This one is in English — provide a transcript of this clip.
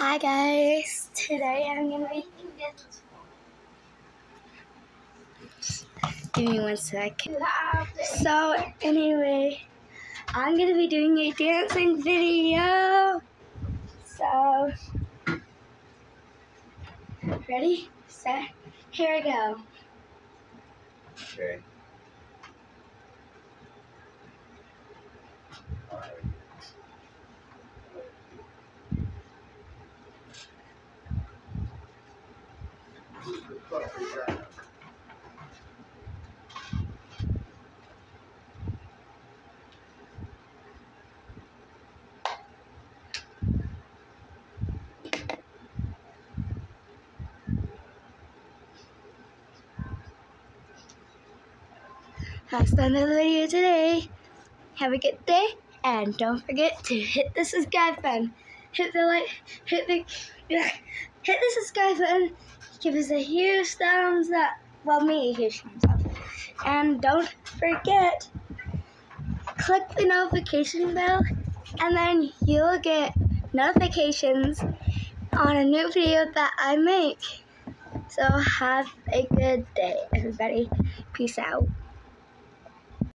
Hi guys, today I'm gonna be give me one sec. So anyway, I'm gonna be doing a dancing video. So ready, set, here we go. Okay. All right. That's the end of the video today. Have a good day, and don't forget to hit the subscribe button, hit the like, hit the subscribe button, give us a huge thumbs up. Well, me a huge thumbs up, and don't forget, click the notification bell, and then you'll get notifications on a new video that I make. So have a good day, everybody. Peace out.